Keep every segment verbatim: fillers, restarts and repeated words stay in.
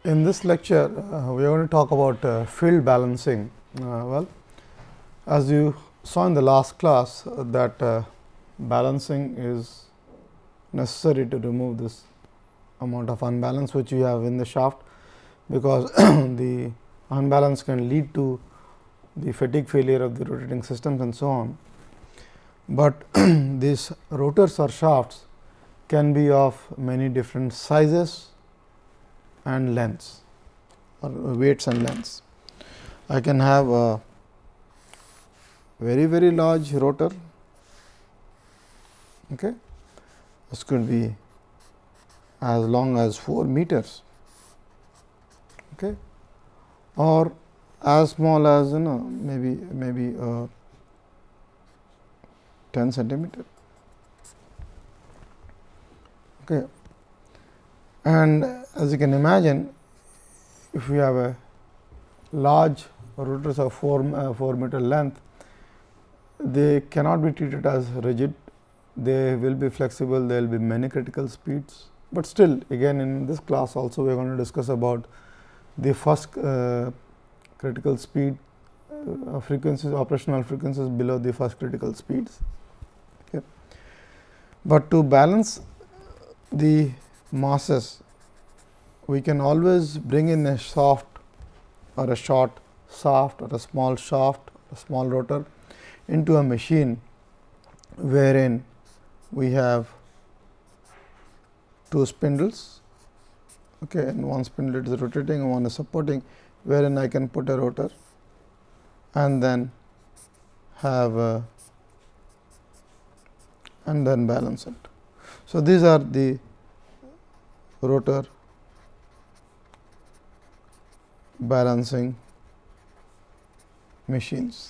In this lecture, uh, we are going to talk about uh, field balancing. Uh, well, as you saw in the last class uh, that uh, balancing is necessary to remove this amount of unbalance which you have in the shaft, because the unbalance can lead to the fatigue failure of the rotating systems and so on. But these rotors or shafts can be of many different sizes and lengths or weights and lengths. I can have a very very large rotor, okay. This could be as long as four meters, okay, or as small as you know maybe maybe uh, ten centimeter, okay. And as you can imagine, if we have a large rotors of four, uh, four meter length, they cannot be treated as rigid, they will be flexible, there will be many critical speeds. But still again in this class also we are going to discuss about the first uh, critical speed uh, frequencies, operational frequencies below the first critical speeds. Okay. But to balance the masses, we can always bring in a soft or a short shaft or a small shaft, a small rotor into a machine wherein we have two spindles, okay, and one spindle is rotating and one is supporting, wherein I can put a rotor and then have a and then balance it. So, these are the rotor balancing machines.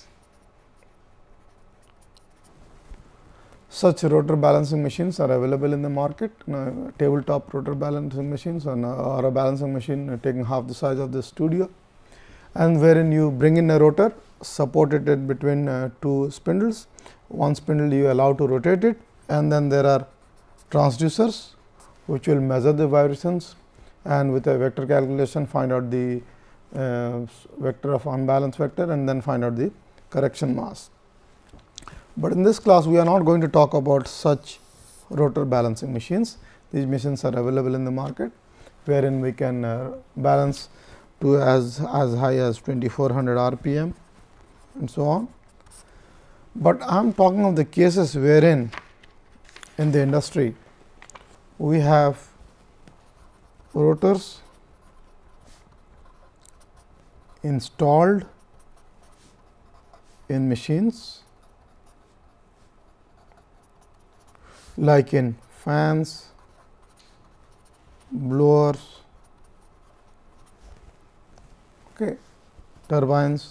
Such rotor balancing machines are available in the market, uh, tabletop rotor balancing machines or, or a balancing machine uh, taking half the size of the studio, and wherein you bring in a rotor, support it in between uh, two spindles, one spindle you allow to rotate it, and then there are transducers which will measure the vibrations and with a vector calculation find out the uh, vector of unbalanced vector and then find out the correction mass. But in this class we are not going to talk about such rotor balancing machines. These machines are available in the market, wherein we can uh, balance to as, as high as twenty-four hundred R P M and so on. But I am talking of the cases wherein in the industry we have rotors installed in machines like in fans, blowers, okay, turbines.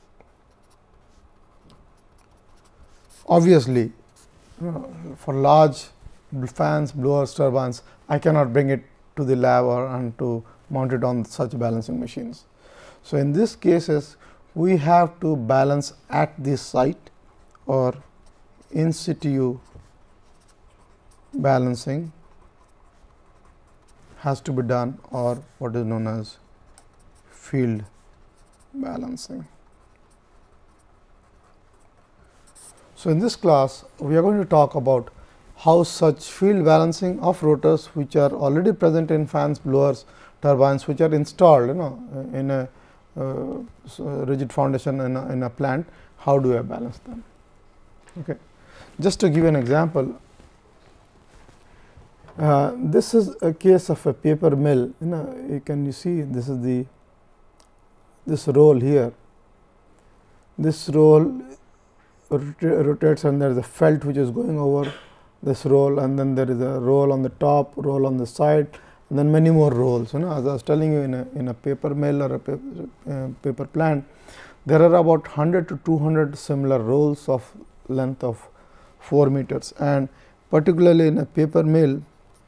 Obviously, you know, for large fans, blowers, turbines, I cannot bring it to the lab or and to mount it on such balancing machines. So, in these cases we have to balance at the site or in situ balancing has to be done, or what is known as field balancing. So, in this class we are going to talk about how such field balancing of rotors which are already present in fans, blowers, turbines which are installed you know in a uh, rigid foundation in a, in a plant, how do I balance them? Okay. Just to give an example, uh, this is a case of a paper mill. You know, you can you see this is the this roll here. This roll rota rotates and there is a felt which is going over this roll, and then there is a roll on the top, roll on the side, and then many more rolls. You know, as I was telling you, in a in a paper mill or a paper, uh, paper plant, there are about one hundred to two hundred similar rolls of length of four meters, and particularly in a paper mill,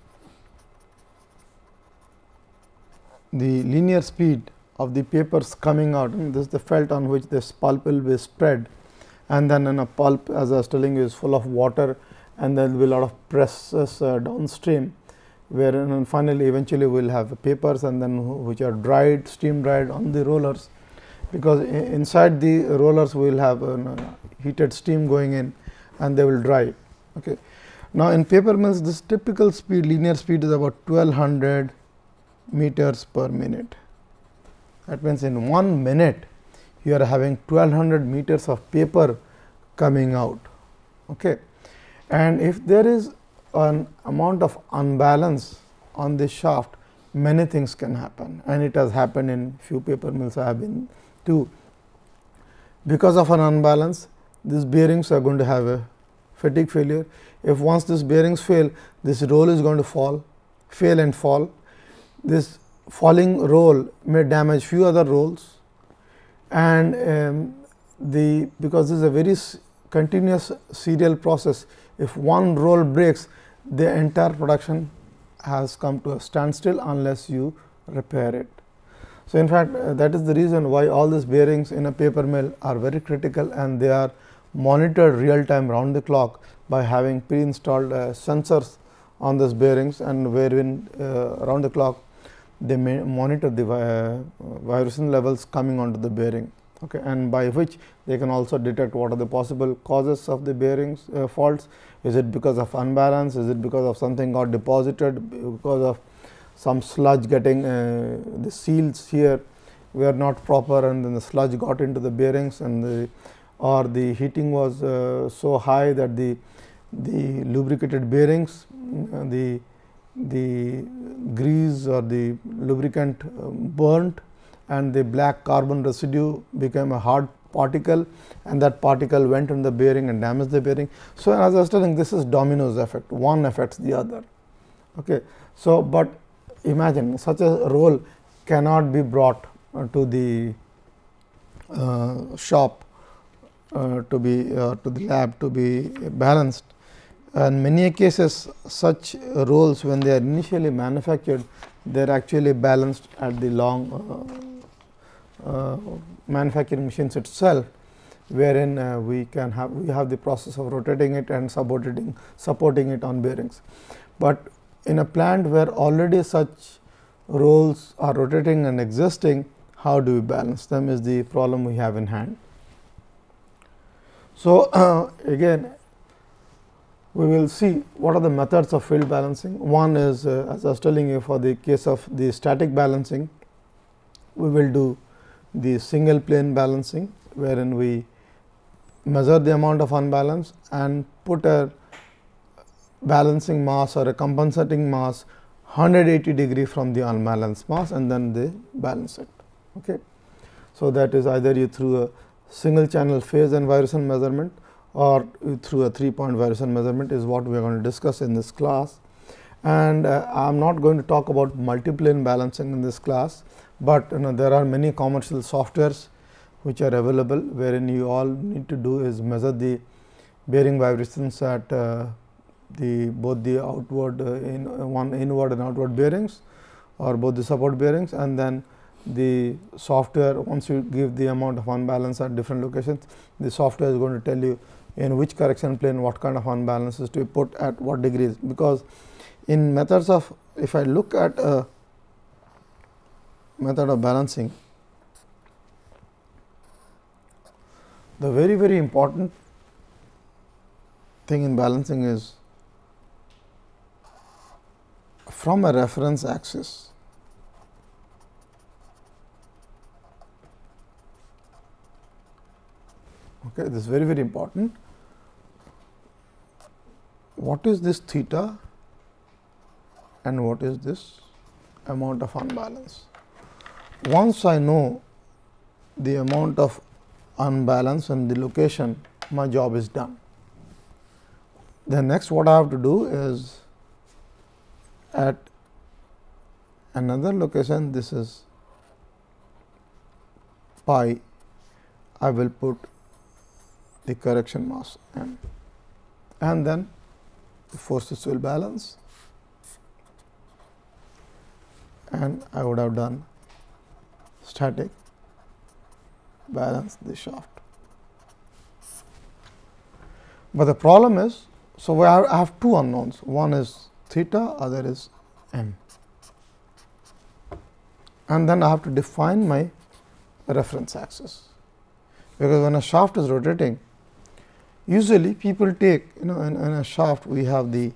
the linear speed of the papers coming out, and this is the felt on which this pulp will be spread, and then in a pulp, as I was telling you, is full of water, and there will be a lot of presses uh, downstream. where and finally eventually we will have papers and then which are dried, steam dried on the rollers, because inside the rollers we will have uh, heated steam going in and they will dry. Okay. Now, in paper mills this typical speed, linear speed is about twelve hundred meters per minute. That means, in one minute you are having twelve hundred meters of paper coming out. Okay. And if there is an amount of unbalance on this shaft, many things can happen, and it has happened in few paper mills I have been to. Because of an unbalance, these bearings are going to have a fatigue failure. If once these bearings fail, this roll is going to fall, fail and fall. This falling roll may damage few other rolls, and um, the because this is a very continuous serial process. If one roll breaks, the entire production has come to a standstill unless you repair it. So, in fact, uh, that is the reason why all these bearings in a paper mill are very critical, and they are monitored real time round the clock by having pre installed uh, sensors on these bearings, and wherein uh, around the clock they may monitor the uh, vibration levels coming onto the bearing, okay, and by which they can also detect what are the possible causes of the bearings uh, faults. Is it because of unbalance? Is it because of something got deposited, because of some sludge getting uh, the seals here were not proper, and then the sludge got into the bearings, and the or the heating was uh, so high that the the lubricated bearings, uh, the the grease or the lubricant uh, burnt, and the black carbon residue became a hard particle, and that particle went on the bearing and damaged the bearing. So, as I was telling, this is dominoes effect, one affects the other. Okay. So, but imagine such a roll cannot be brought uh, to the uh, shop uh, to be uh, to the lab to be balanced. And many cases such rolls, when they are initially manufactured, they are actually balanced at the long uh, uh, manufacturing machines itself, wherein uh, we can have we have the process of rotating it and supporting supporting it on bearings. But in a plant where already such rolls are rotating and existing, how do we balance them is the problem we have in hand. So, uh, again we will see what are the methods of field balancing. One is, uh, as I was telling you, for the case of the static balancing, we will do the single plane balancing, wherein we measure the amount of unbalance and put a balancing mass or a compensating mass one hundred eighty degree from the unbalanced mass, and then they balance it. Okay. So, that is either you through a single channel phase and vibration measurement, or through a three point vibration measurement is what we are going to discuss in this class. And uh, I am not going to talk about multiplane balancing in this class, but you know, there are many commercial softwares which are available, wherein you all need to do is measure the bearing vibrations at uh, the both the outward uh, in uh, one inward and outward bearings, or both the support bearings, and then the software, once you give the amount of unbalance at different locations, the software is going to tell you in which correction plane what kind of unbalances to be put at what degrees. Because in methods of, if I look at a method of balancing, the very very important thing in balancing is from a reference axis, okay, this is very very important. What is this theta and what is this amount of unbalance? Once I know the amount of unbalance and the location, my job is done. Then next what I have to do is at another location, this is pi, I will put the correction mass m, and then the forces will balance, and I would have done static balance the shaft. But the problem is, so I have two unknowns, one is theta, other is m, and then I have to define my reference axis, because when a shaft is rotating, usually people take, you know, in, in a shaft we have the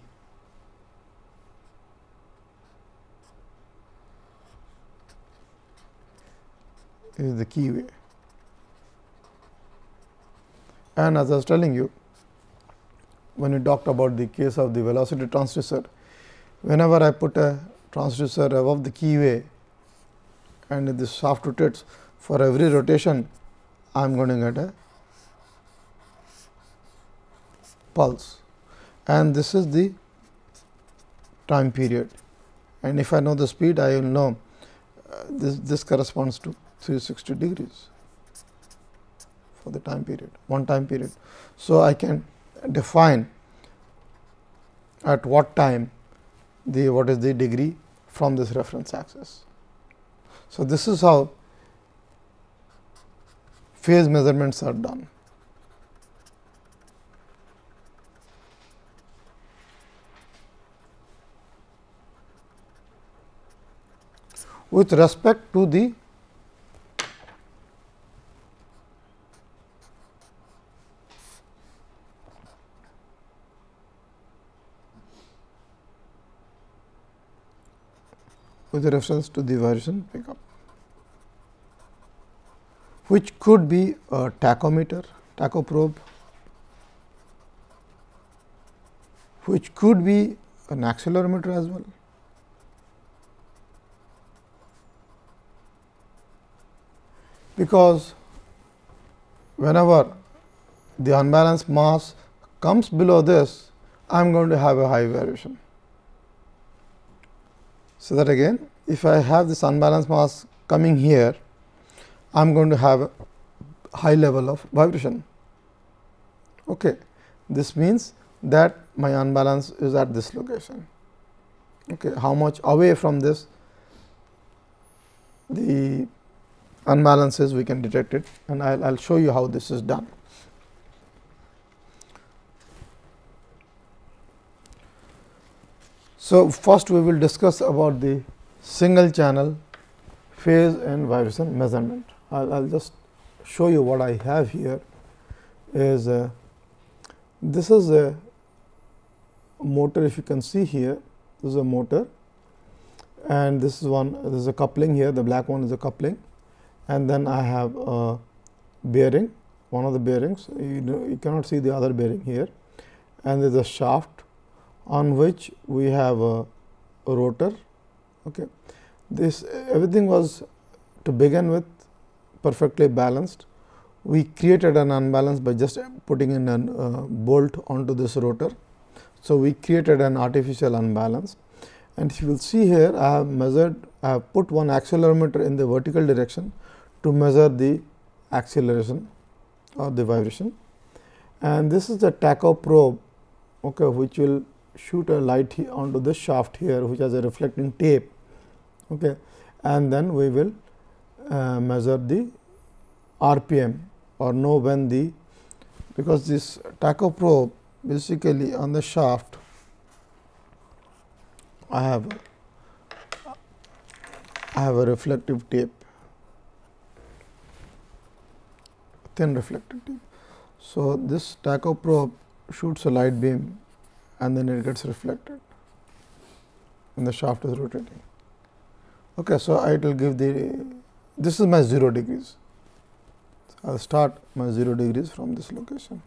is the keyway, and as I was telling you, when we talked about the case of the velocity transducer, whenever I put a transducer above the keyway and if this shaft rotates, for every rotation I am going to get a pulse, and this is the time period, and if I know the speed, I will know uh, this this corresponds to three hundred sixty degrees for the time period, one time period. So, I can define at what time the what is the degree from this reference axis. So, this is how phase measurements are done. With respect to the with reference to the vibration pickup, which could be a tachometer, tacho probe, which could be an accelerometer as well. Because whenever the unbalanced mass comes below this, I am going to have a high variation. So, that again, if I have this unbalanced mass coming here, I am going to have a high level of vibration. Okay. This means that my unbalance is at this location. Okay. How much away from this the unbalance is, we can detect it, and I will show you how this is done. So, first we will discuss about the single channel phase and vibration measurement. I will just show you what I have here is uh, this is a motor. If you can see here, this is a motor, and this is one, this is a coupling here, the black one is a coupling, and then I have a bearing, one of the bearings, you know, you cannot see the other bearing here, and there is a shaft on which we have a, a rotor. Okay. This everything was to begin with perfectly balanced. We created an unbalance by just putting in a uh, bolt onto this rotor. So, we created an artificial unbalance, and if you will see here, I have measured, I have put one accelerometer in the vertical direction to measure the acceleration or the vibration, and this is the tacho probe, okay, which will shoot a light here onto this shaft here, which has a reflecting tape, okay, and then we will uh, measure the R P M or know when the, because this tacho probe basically on the shaft I have I have a reflective tape, thin reflective tape. So, this tacho probe shoots a light beam and then it gets reflected and the shaft is rotating. Okay, so, it will give the, this is my zero degrees. I will start my zero degrees from this location,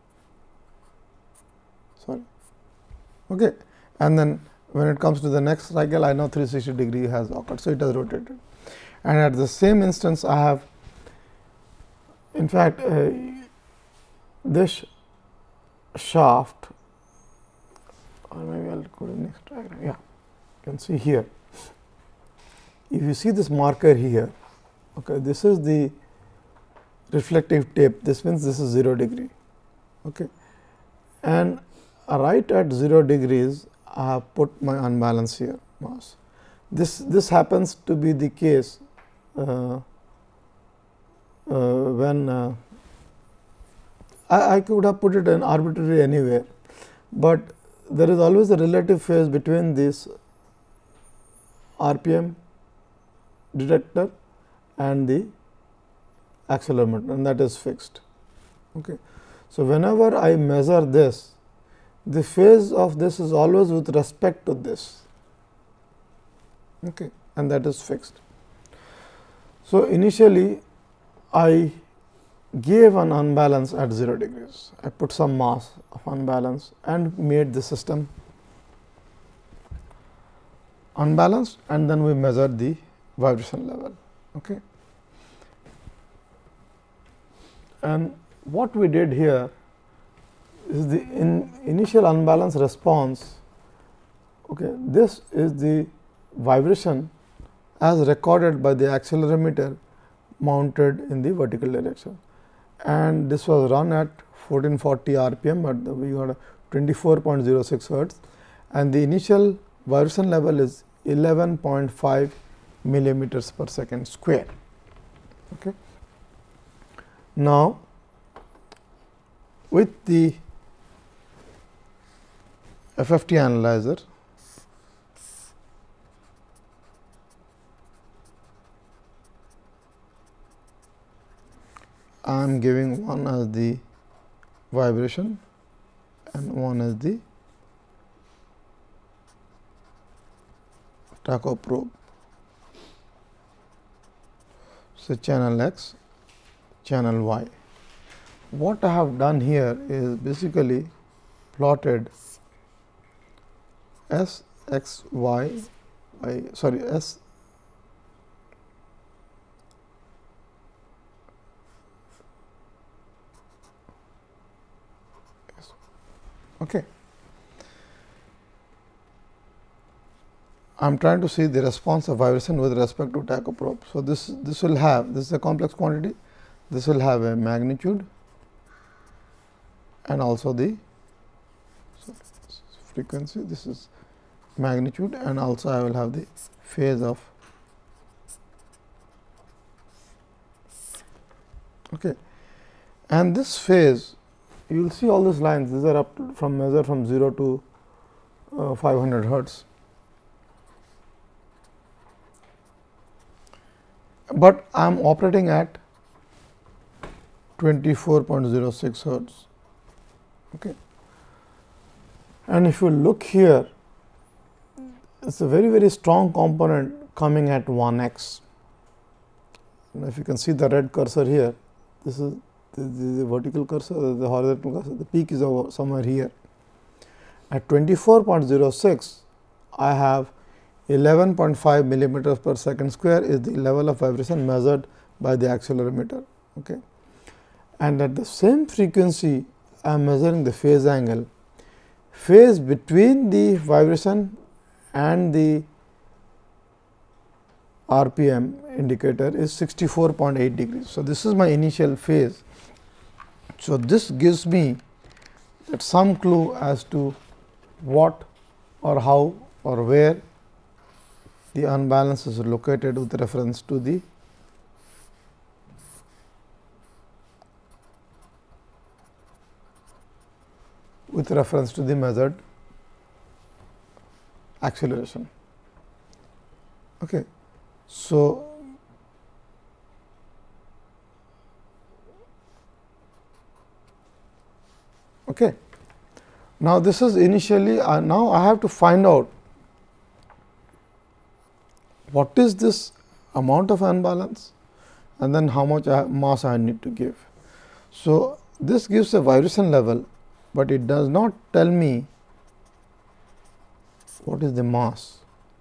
sorry. Okay. And then when it comes to the next cycle, I know three hundred sixty degree has occurred. So, it has rotated, and at the same instance I have, in fact, uh, this shaft, or maybe I will go to the next diagram. Yeah, you can see here. If you see this marker here, okay, this is the reflective tape. This means this is zero degree, okay, and right at zero degrees, I have put my unbalance here mass. This this happens to be the case uh, uh, when uh, I, I could have put it in arbitrary anywhere, but there is always a relative phase between this R P M detector and the accelerometer, and that is fixed. Okay. So, whenever I measure this, the phase of this is always with respect to this, okay, and that is fixed. So, initially I gave an unbalance at zero degrees. I put some mass of unbalance and made the system unbalanced, and then we measured the vibration level. Okay. And what we did here is the in initial unbalanced response. Okay, this is the vibration as recorded by the accelerometer mounted in the vertical direction, and this was run at fourteen forty R P M, but we got a twenty-four point zero six hertz, and the initial vibration level is eleven point five millimeters per second square. Okay. Now, with the F F T analyzer, I am giving one as the vibration and one as the tacho probe. So, channel X, channel Y. What I have done here is basically plotted S X Y, I sorry S okay. I am trying to see the response of vibration with respect to tacho probe. So, this this will have, this is a complex quantity, this will have a magnitude and also the so frequency, this is magnitude, and also I will have the phase of. Okay. And this phase, you will see all these lines, these are up to, from measure from zero to uh, five hundred hertz. But I am operating at twenty-four point zero six hertz. Okay. And if you look here, it is a very very strong component coming at one x. Now, if you can see the red cursor here, this is the, the, the vertical cursor, the horizontal cursor, the peak is over somewhere here. At twenty-four point zero six, I have eleven point five millimeters per second square is the level of vibration measured by the accelerometer. Okay. And at the same frequency, I am measuring the phase angle. Phase between the vibration and the R P M indicator is sixty-four point eight degrees. So, this is my initial phase. So, this gives me that some clue as to what or how or where the unbalance is located with reference to the with reference to the measured acceleration. Okay. So, okay. Now, this is initially uh, now I have to find out what is this amount of unbalance and then how much I, mass I need to give. So, this gives a vibration level, but it does not tell me what is the mass,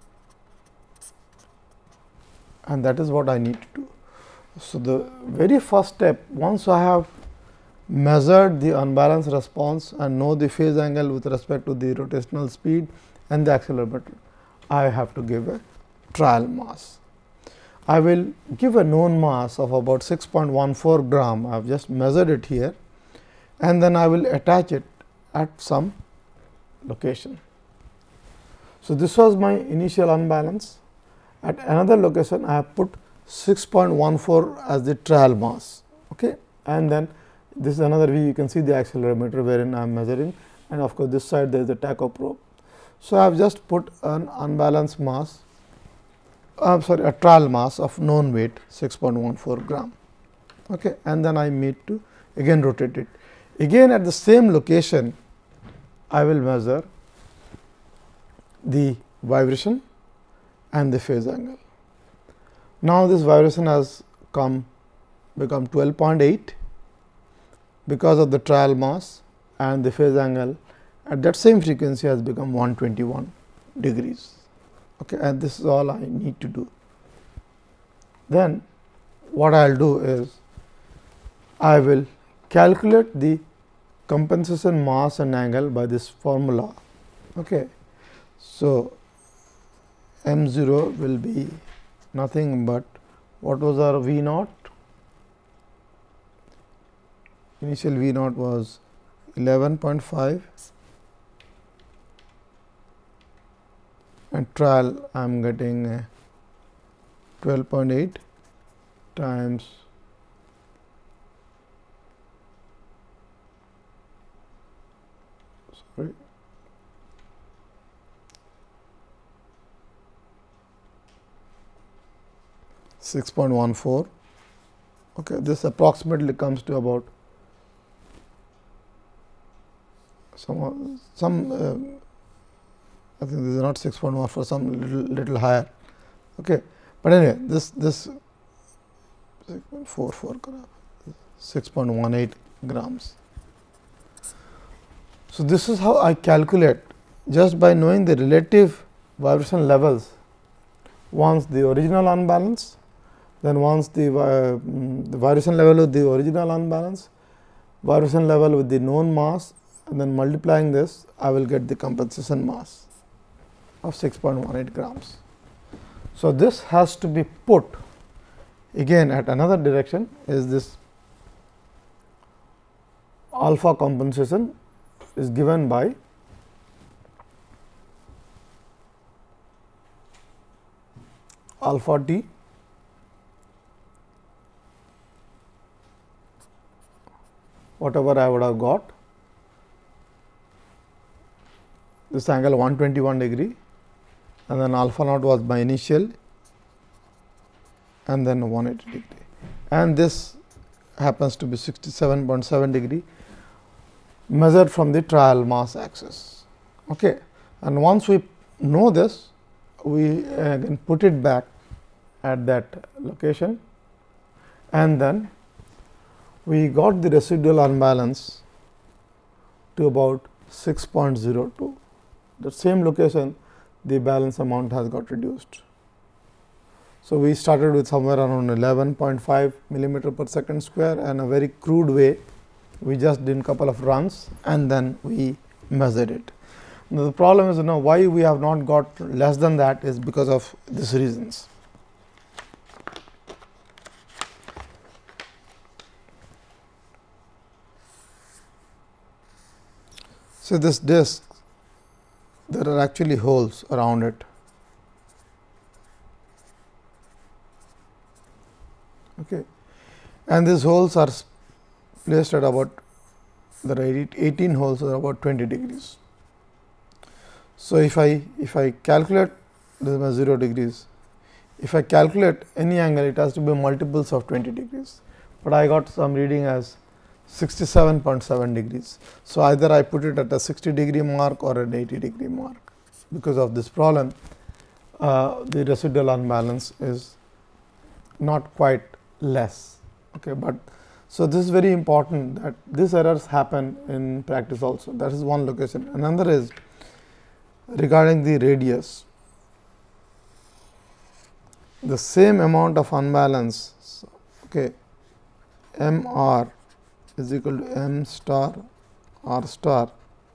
and that is what I need to do. So, the very first step, once I have measured the unbalanced response and know the phase angle with respect to the rotational speed and the accelerometer, I have to give a trial mass. I will give a known mass of about six point one four gram. I have just measured it here, and then I will attach it at some location. So, this was my initial unbalance. At another location, I have put six point one four as the trial mass. Okay. And then this is another view, you can see the accelerometer wherein I am measuring, and of course, this side there is the tacho probe. So, I have just put an unbalanced mass I am sorry, a trial mass of known weight six point one four gram. Okay, and then I need to again rotate it. Again at the same location, I will measure the vibration and the phase angle. Now, this vibration has come become twelve point eight because of the trial mass, and the phase angle at that same frequency has become one hundred twenty-one degrees. Okay, and this is all I need to do. Then what I will do is I will calculate the compensation mass and angle by this formula. Okay. So, m zero will be nothing but what was our V naught? Initial V naught was eleven point five and trial I am getting twelve point eight times sorry six point one four. Okay, this approximately comes to about some some uh, I think this is not six point one four, some little, little higher. Okay, but anyway, this this six point four four gram, six point one eight grams. So, this is how I calculate just by knowing the relative vibration levels once the original unbalance, then once the, uh, the vibration level with the original unbalance, vibration level with the known mass, and then multiplying this, I will get the compensation mass of six point one eight grams. So, this has to be put again at another direction, is this alpha compensation is given by alpha t whatever I would have got, this angle one hundred twenty-one degree, and then alpha naught was my initial, and then one hundred eighty degree, and this happens to be sixty-seven point seven degree measured from the trial mass axis. Okay. And once we know this, we uh, can put it back at that location, and then we got the residual unbalance to about six point zero two. The same location, the balance amount has got reduced. So, we started with somewhere around eleven point five millimeter per second square, and a very crude way we just did a couple of runs and then we measured it. Now, the problem is, you know, why we have not got less than that is because of these reasons. So, this disc, there are actually holes around it. Okay. And these holes are placed at about, there are eighteen holes are about twenty degrees. So, if I if I calculate, this is my zero degrees, if I calculate any angle, it has to be multiples of twenty degrees, but I got some reading as sixty-seven point seven degrees. So, either I put it at a sixty degree mark or an eighty degree mark. Because of this problem, uh, the residual unbalance is not quite less. Okay, but so this is very important that these errors happen in practice also. That is one location. Another is regarding the radius. The same amount of unbalance, okay, M r is equal to m star r star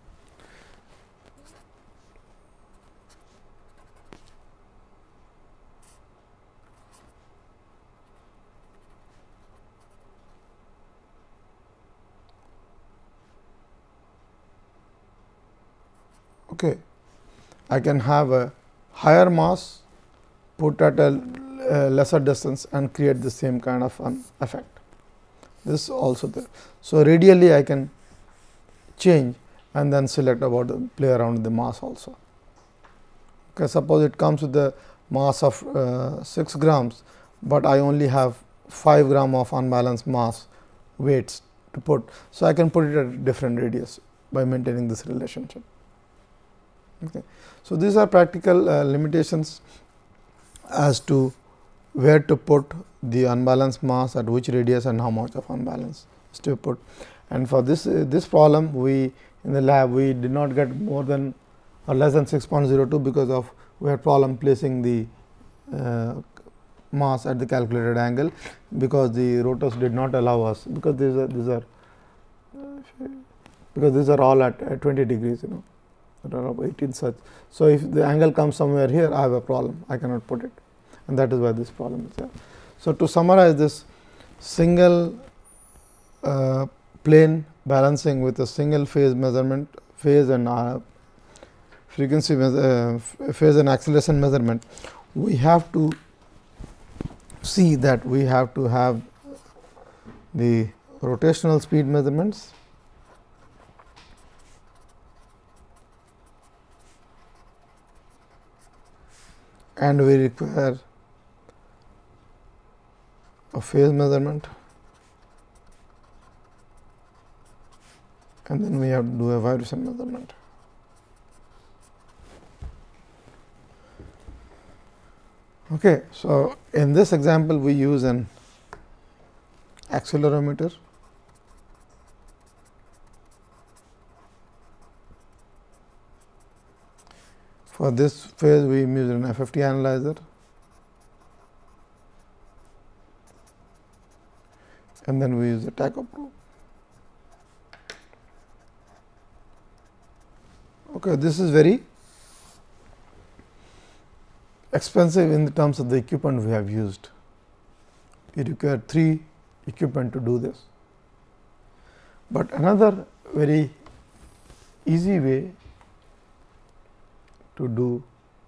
okay. I can have a higher mass put at a uh, lesser distance and create the same kind of an effect. This is also there. So, radially I can change and then select about the play around with the mass also. Okay, suppose it comes with the mass of uh, six grams, but I only have five gram of unbalanced mass weights to put. So, I can put it at different radius by maintaining this relationship. Okay. So, these are practical uh, limitations as to where to put the unbalanced mass at which radius and how much of unbalance is to put. And for this uh, this problem, we in the lab we did not get more than or less than six point zero two, because of we had problem placing the uh, mass at the calculated angle, because the rotors did not allow us, because these are these are because these are all at, at twenty degrees, you know, there are eighteen such. So, if the angle comes somewhere here, I have a problem, I cannot put it, and that is why this problem is there. So, to summarize this, single uh, plane balancing with a single phase measurement, phase and uh, frequency uh, phase and acceleration measurement, we have to see that we have to have the rotational speed measurements, and we require a phase measurement, and then we have to do a vibration measurement. Okay. So, in this example we use an accelerometer. For this phase we use an F F T analyzer, and then we use a tacho probe. Okay, this is very expensive in the terms of the equipment we have used. We require three equipment to do this. But another very easy way to do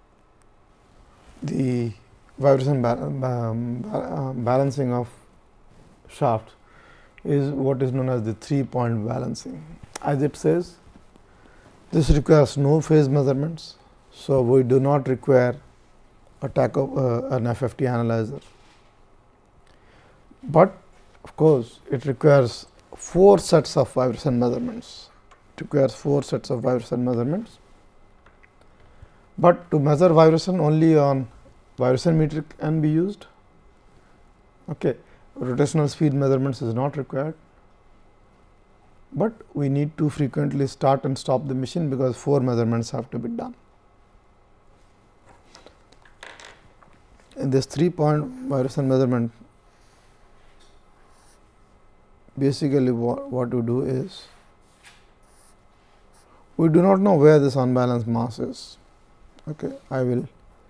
the vibration ba um, ba balancing of shafts is what is known as the three point balancing. As it says, this requires no phase measurements. So, we do not require a tacho, uh, an F F T analyzer, but of course, it requires four sets of vibration measurements. It requires four sets of vibration measurements, but to measure vibration only on vibration meter can be used. Okay. Rotational speed measurements is not required, but we need to frequently start and stop the machine, because four measurements have to be done. In this three point vibration measurement, basically what, what we do is, we do not know where this unbalanced mass is. Okay, I will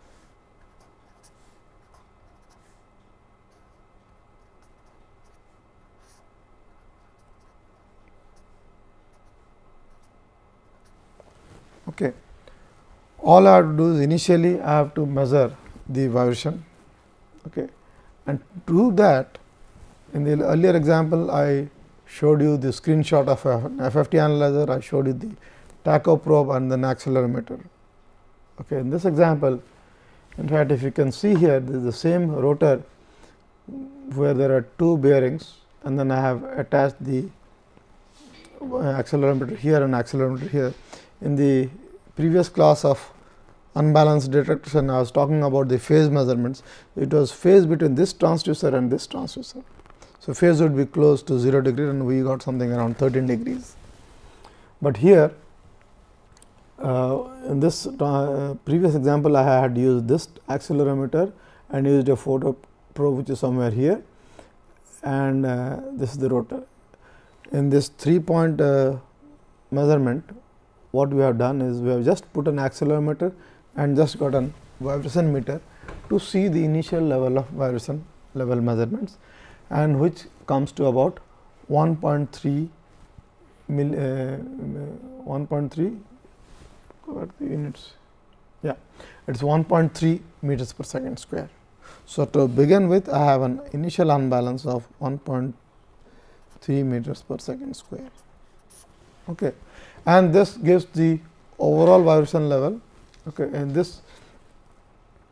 okay. All I have to do is initially I have to measure the vibration, okay. And to do that, in the earlier example I showed you the screenshot of an F F T analyzer, I showed you the tacho probe and then accelerometer. Okay. In this example, in fact, if you can see here, this is the same rotor where there are two bearings, and then I have attached the accelerometer here and accelerometer here. In the previous class of unbalanced detection, I was talking about the phase measurements. It was phase between this transducer and this transducer. So, phase would be close to zero degree, and we got something around thirteen degrees. But here uh, in this uh, previous example, I had used this accelerometer and used a photo probe which is somewhere here, and uh, this is the rotor. In this three point uh, measurement, what we have done is we have just put an accelerometer and just got an vibration meter to see the initial level of vibration level measurements, and which comes to about one point three mil, uh, one point three what the units, yeah, it is one point three meters per second square. So, to begin with, I have an initial unbalance of one point three meters per second square, okay. And this gives the overall vibration level, okay. And this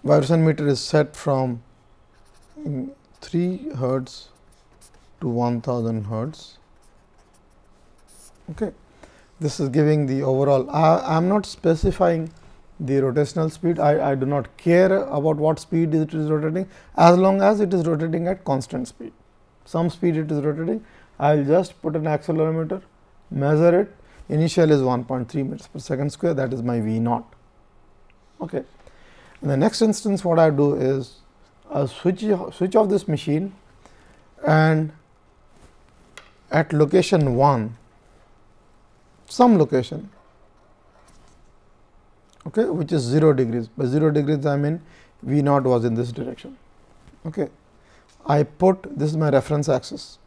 vibration meter is set from three hertz to one thousand hertz. Okay. This is giving the overall. I am not specifying the rotational speed. I, I do not care about what speed it is rotating, as long as it is rotating at constant speed. Some speed it is rotating. I will just put an accelerometer, measure it. Initial is one point three meters per second square. That is my V naught. Okay. In the next instance, what I do is I switch switch off this machine, and at location one, some location, okay, which is zero degrees. By zero degrees, I mean V naught was in this direction. Okay. I put this is my reference axis.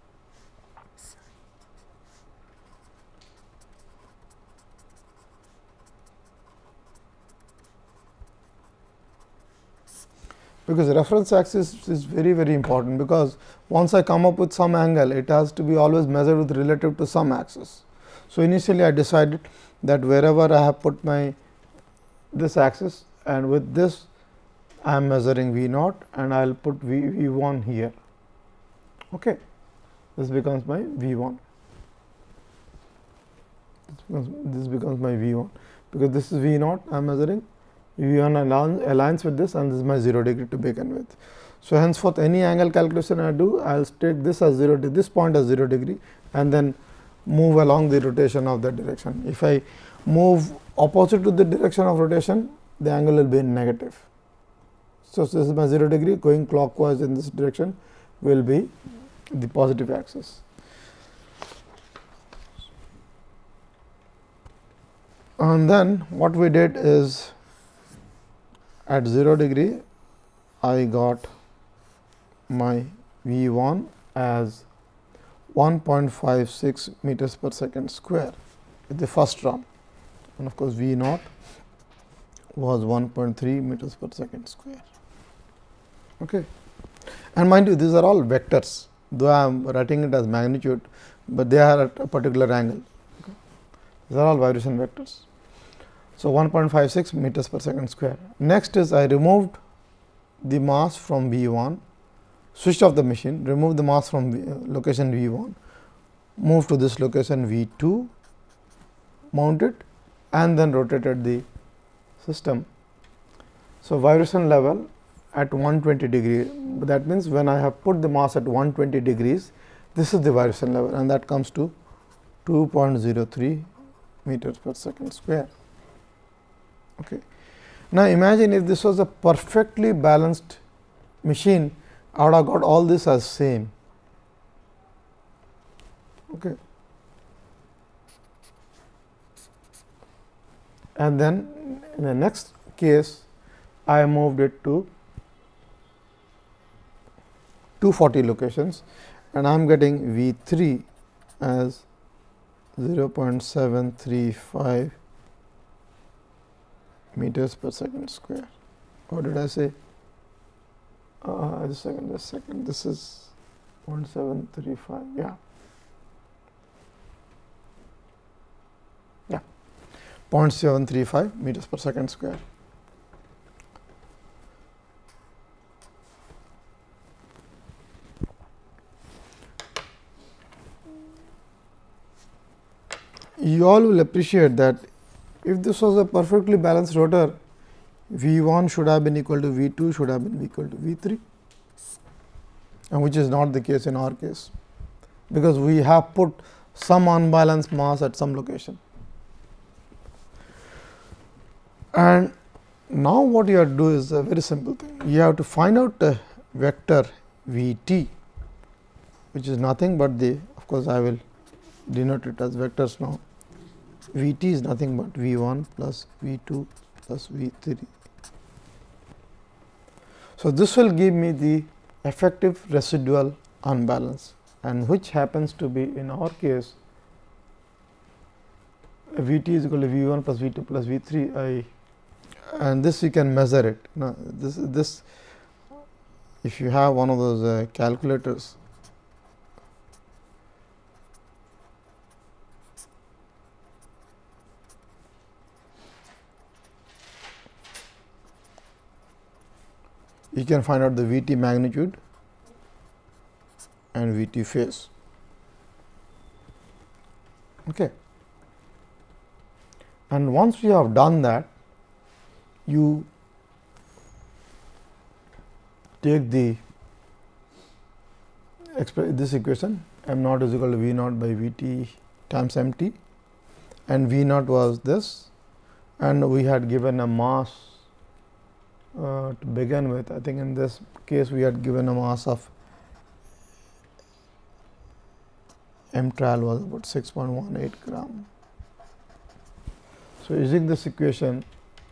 Because reference axis is very very important, because once I come up with some angle, it has to be always measured with relative to some axis. So, initially I decided that wherever I have put my this axis, and with this I am measuring V naught, and I will put V, V one here. Okay. This becomes my V one. This becomes, this becomes my V one, because this is V naught I am measuring. V one aligns, aligns with this, and this is my zero degree to begin with. So, henceforth any angle calculation I do, I will take this as zero, this point as zero degree, and then move along the rotation of that direction. If I move opposite to the direction of rotation, the angle will be in negative. So, this is my zero degree, going clockwise in this direction will be the positive axis. And then what we did is, at zero degree, I got my V one as one point five six meters per second square with the first run, and of course, V naught was one point three meters per second square. Okay. And mind you, these are all vectors, though I am writing it as magnitude, but they are at a particular angle. Okay. These are all vibration vectors. So, one point five six meters per second square. Next is I removed the mass from V one, switched off the machine, removed the mass from v, uh, location V one, moved to this location V two, mounted, and then rotated the system. So, vibration level at one hundred twenty degree, that means when I have put the mass at one hundred twenty degrees, this is the vibration level, and that comes to two point zero three meters per second square. Okay. Now, imagine if this was a perfectly balanced machine, I would have got all this as same. Okay. And then in the next case, I moved it to two hundred forty locations, and I am getting V three as zero point seven three five meters per second square. What did I say? Uh, just a second, just a second. This is zero point seven three five. Yeah. Yeah. zero point seven three five meters per second square. You all will appreciate that if this was a perfectly balanced rotor, V one should have been equal to V two, should have been equal to V three, and which is not the case in our case, because we have put some unbalanced mass at some location. And now what you have to do is a very simple thing. You have to find out a vector V t, which is nothing but the, of course, I will denote it as vectors now. V t is nothing but V one plus V two plus V three. So, this will give me the effective residual unbalance, and which happens to be in our case V t is equal to V one plus V two plus V three. I and this you can measure it. Now, this this if you have one of those uh, calculators, you can find out the V T magnitude and V T phase. Okay. And once we have done that, you take the this equation m naught is equal to V naught by V T times M T, and V naught was this, and we had given a mass uh, to begin with. I think in this case we had given a mass of M trial was about six point one eight gram. So, using this equation,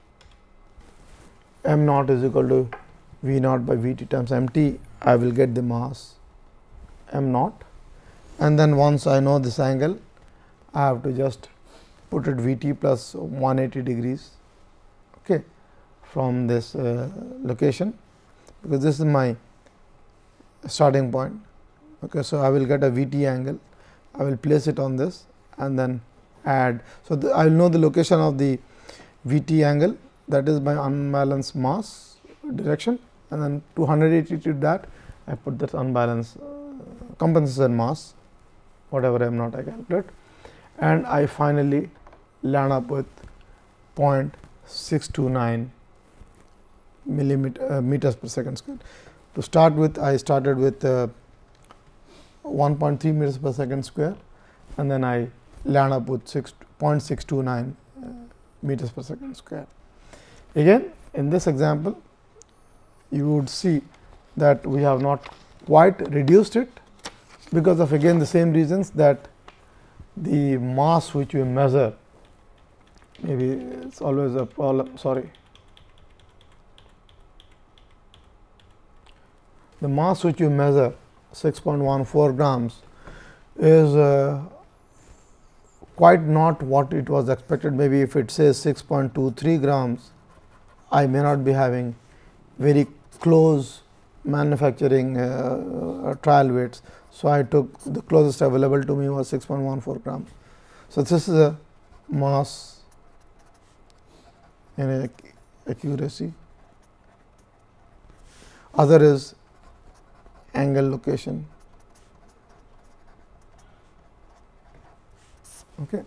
m naught is equal to V naught by V T times M T, I will get the mass m naught, and then once I know this angle, I have to just put it V T plus one hundred eighty degrees okay, from this uh, location, because this is my starting point. Okay, so, I will get a V T angle, I will place it on this and then add. So, the, I will know the location of the V T angle, that is my unbalanced mass direction, and then two hundred eighty to that I put that unbalanced uh, compensation mass, whatever m naught I calculate, and I finally land up with zero point six two nine millimeter uh, meters per second square. To start with, I started with uh, one point three meters per second square, and then I land up with zero point six two nine uh, meters per second square. Again, in this example, you would see that we have not quite reduced it, because of again the same reasons, that the mass which we measure, maybe it is always a problem, sorry. The mass which you measure six point one four grams is uh, quite not what it was expected. Maybe if it says six point two three grams, I may not be having very close manufacturing uh, uh, trial weights. So, I took the closest available to me was six point one four grams. So, this is a mass and accuracy. Other is angle location. Okay.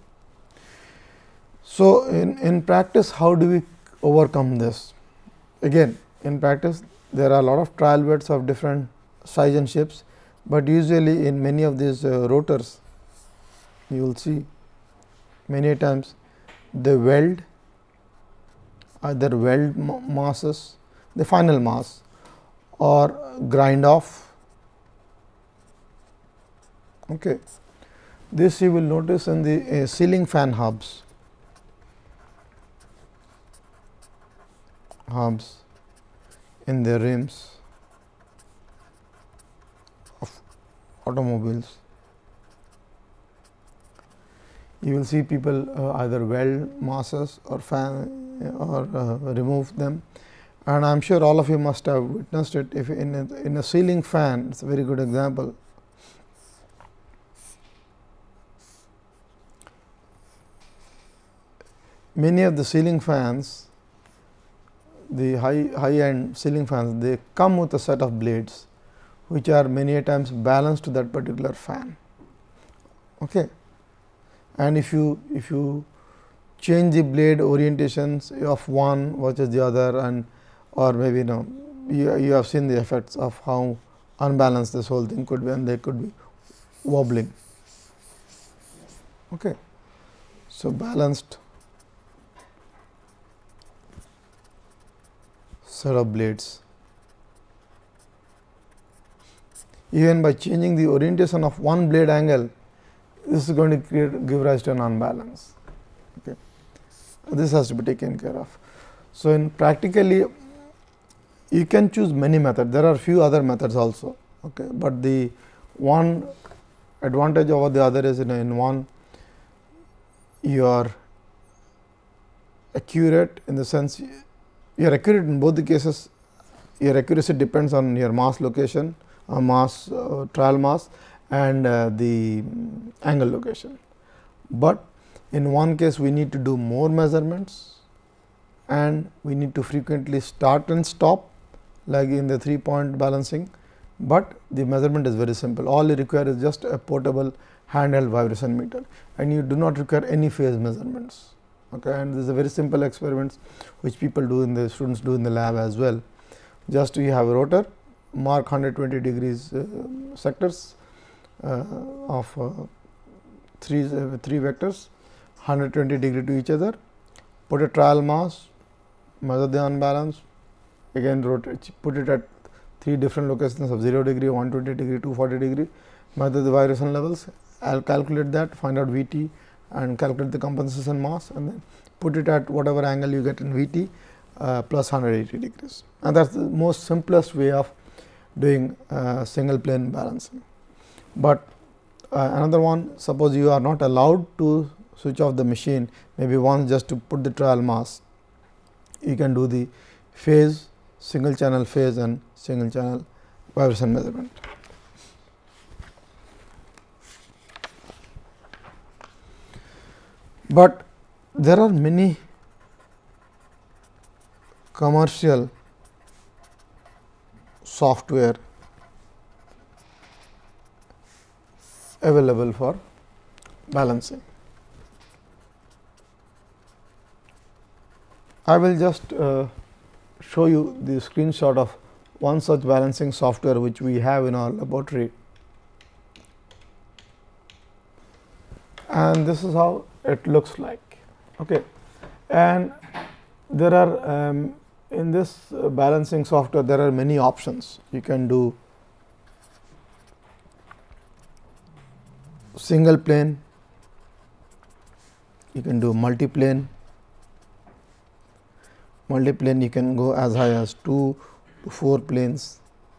So, in, in practice, how do we overcome this? Again, in practice, there are a lot of trial weights of different size and shapes, but usually in many of these uh, rotors, you will see many times they weld either weld masses, the final mass, or grind off. Okay. This you will notice in the uh, ceiling fan hubs, hubs in the rims of automobiles. You will see people uh, either weld masses or fan or uh, remove them, and I am sure all of you must have witnessed it. If in a, in a ceiling fan, it is a very good example. Many of the ceiling fans, the high high end ceiling fans, they come with a set of blades which are many a times balanced to that particular fan. Okay. And if you if you change the blade orientations of one versus the other, and or maybe you know you, you have seen the effects of how unbalanced this whole thing could be, and they could be wobbling. Okay. So, balanced set of blades. Even by changing the orientation of one blade angle, this is going to create, give rise to an unbalance. Okay. This has to be taken care of. So, in practically you can choose many methods. There are few other methods also, okay. But the one advantage over the other is in, in one you are accurate in the sense you are accurate in both the cases. Your accuracy depends on your mass location, uh, mass uh, trial mass, and uh, the angle location. But in one case we need to do more measurements, and we need to frequently start and stop, like in the three point balancing, but the measurement is very simple. All you require is just a portable handheld vibration meter, and you do not require any phase measurements. Okay, and this is a very simple experiments which people do in the students do in the lab as well. Just you have a rotor, mark one hundred twenty degrees uh, sectors uh, of uh, three uh, three vectors, one hundred twenty degree to each other. Put a trial mass, measure the unbalance, again rotate, put it at three different locations of zero degree, one hundred twenty degree, two hundred forty degree, measure the vibration levels. I will calculate that, find out V T and calculate the compensation mass, and then put it at whatever angle you get in V T uh, plus one hundred eighty degrees. And that is the most simplest way of doing uh, single plane balancing. But uh, another one, suppose you are not allowed to switch off the machine, maybe once just to put the trial mass, you can do the phase, single channel phase and single channel vibration measurement. But there are many commercial software available for balancing. I will just uh, show you the screenshot of one such balancing software which we have in our laboratory, and this is how it looks like. Okay. And there are um, in this uh, balancing software there are many options. You can do single plane, you can do multi-plane. Multi-plane you can go as high as two to four planes.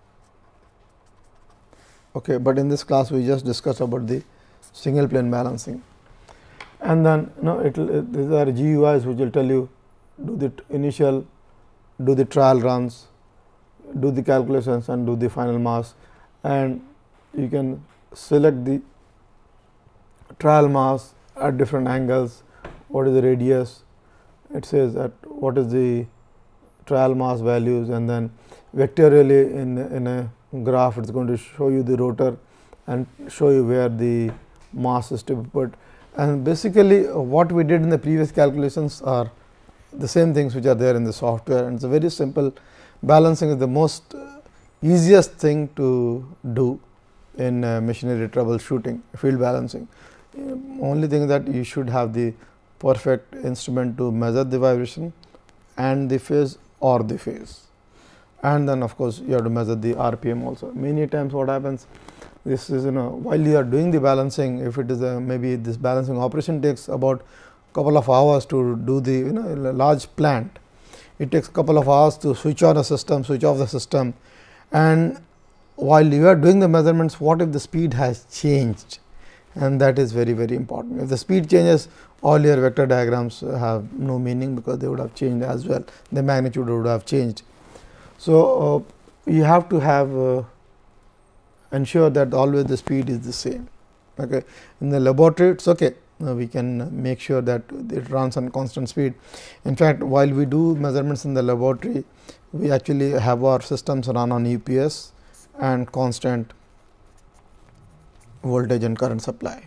Okay, but in this class we just discussed about the single plane balancing. And then you know, it will these are G U Is which will tell you do the initial, do the trial runs, do the calculations and do the final mass, and you can select the trial mass at different angles, what is the radius, it says that what is the trial mass values, and then vectorially in, in a graph it is going to show you the rotor and show you where the mass is to be put. And basically uh, what we did in the previous calculations are the same things which are there in the software, and it is a very simple. Balancing is the most uh, easiest thing to do in uh, machinery troubleshooting, field balancing. Uh, only thing that you should have the perfect instrument to measure the vibration and the phase or the phase, and then of course you have to measure the R P M also. Many times what happens, this is you know while you are doing the balancing, if it is a maybe this balancing operation takes about couple of hours to do the you know a large plant, it takes couple of hours to switch on a system, switch off the system, and while you are doing the measurements, what if the speed has changed, and that is very very important. If the speed changes, all your vector diagrams have no meaning, because they would have changed as well, the magnitude would have changed. So, uh, you have to have uh, ensure that always the speed is the same. Okay. In the laboratory it is okay, uh, we can make sure that it runs on constant speed. In fact, while we do measurements in the laboratory, we actually have our systems run on U P S and constant voltage and current supply.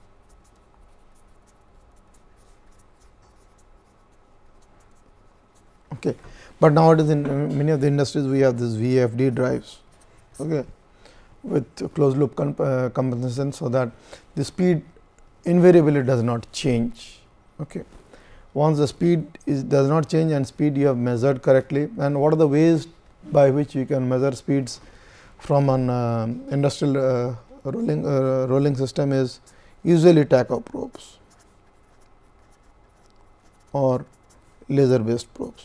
Okay. But nowadays in many of the industries we have this V F D drives, okay, with closed loop comp uh, compensation, so that the speed invariably does not change. Okay. Once the speed is does not change and speed you have measured correctly, and what are the ways by which you can measure speeds from an uh, industrial uh, rolling uh, rolling system is usually tacho probes or laser based probes.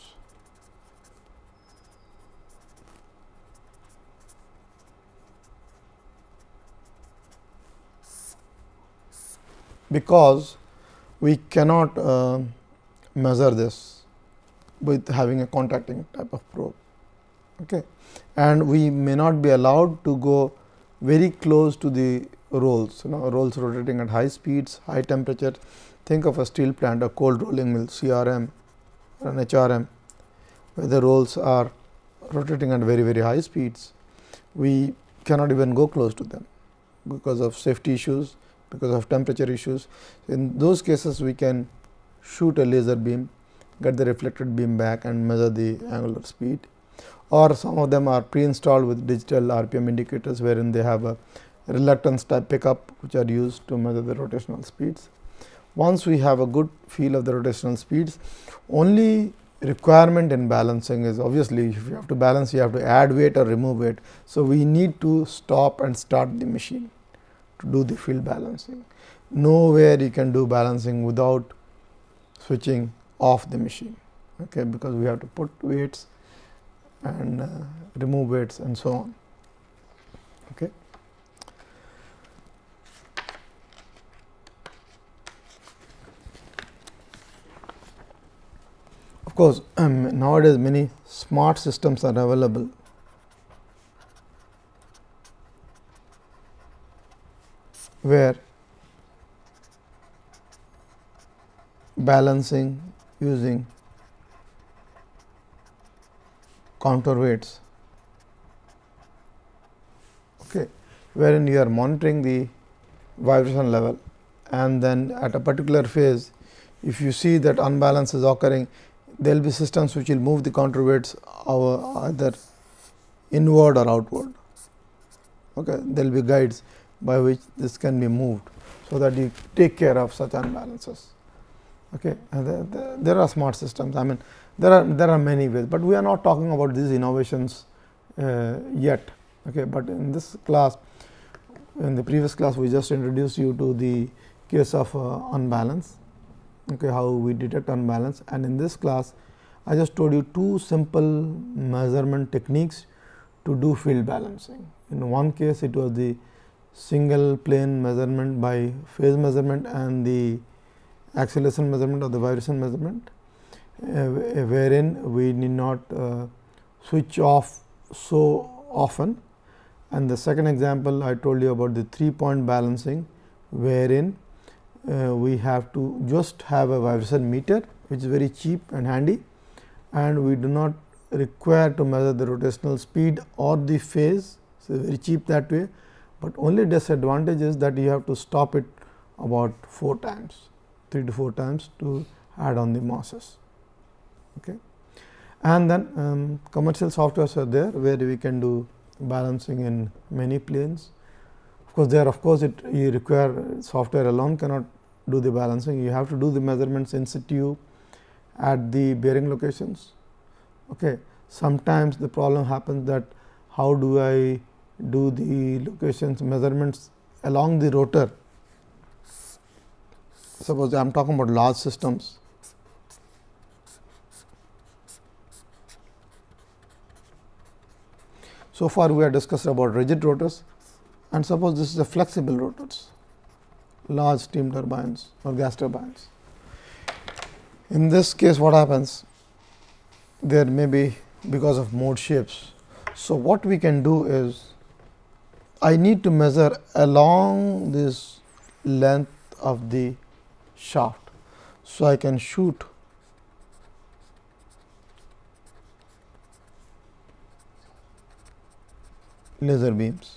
Because we cannot uh, measure this with having a contacting type of probe, okay. And we may not be allowed to go very close to the rolls, you know, rolls rotating at high speeds, high temperature. Think of a steel plant, a cold rolling mill, C R M or an H R M, where the rolls are rotating at very very high speeds, we cannot even go close to them because of safety issues, because of temperature issues. In those cases, we can shoot a laser beam, get the reflected beam back and measure the angular speed, or some of them are pre-installed with digital R P M indicators, wherein they have a reluctance type pickup which are used to measure the rotational speeds. Once we have a good feel of the rotational speeds, only requirement in balancing is obviously if you have to balance, you have to add weight or remove weight. So, we need to stop and start the machine to do the field balancing. Nowhere you can do balancing without switching off the machine, okay, because we have to put weights and uh, remove weights and so on. Okay. Of course, um, nowadays many smart systems are available where balancing using counterweights, okay, wherein you are monitoring the vibration level, and then at a particular phase, if you see that unbalance is occurring, there will be systems which will move the counterweights either inward or outward. Okay. There will be guides by which this can be moved, so that you take care of such unbalances. Okay. And there, there, there are smart systems. I mean, there are there are many ways, but we are not talking about these innovations uh, yet. Okay. But in this class, in the previous class, we just introduced you to the case of uh, unbalance. Okay, how we detect unbalance, and in this class I just told you two simple measurement techniques to do field balancing. In one case, it was the single plane measurement by phase measurement and the acceleration measurement or the vibration measurement, uh, wherein we need not uh, switch off so often. And the second example, I told you about the three point balancing, wherein Uh, we have to just have a vibration meter, which is very cheap and handy, and we do not require to measure the rotational speed or the phase. So, very cheap that way, but only disadvantage is that you have to stop it about four times, three to four times to add on the masses. Okay. And then um, commercial softwares are there, where we can do balancing in many planes. Of course, there of course, it you require software alone cannot do the balancing. You have to do the measurements in situ at the bearing locations. Okay. Sometimes the problem happens that how do I do the locations measurements along the rotor. Suppose I am talking about large systems. So far, we have discussed about rigid rotors. And suppose this is a flexible rotors, large steam turbines or gas turbines. In this case, what happens? There may be because of mode shapes. So, what we can do is, I need to measure along this length of the shaft. So, I can shoot laser beams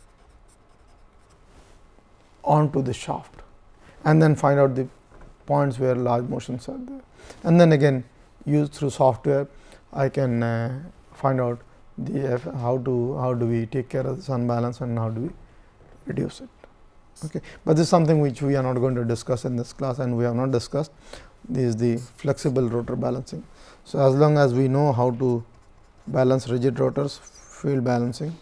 onto the shaft, and then find out the points where large motions are there. And then again, used through software, I can uh, find out the F how to how do we take care of this unbalance and how do we reduce it. Okay. But this is something which we are not going to discuss in this class, and we have not discussed. This is the flexible rotor balancing. So, as long as we know how to balance rigid rotors, field balancing,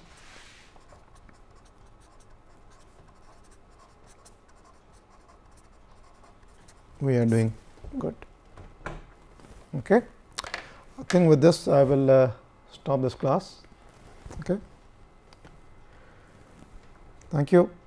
we are doing good. Okay. I think with this I will uh, stop this class. Okay. Thank you.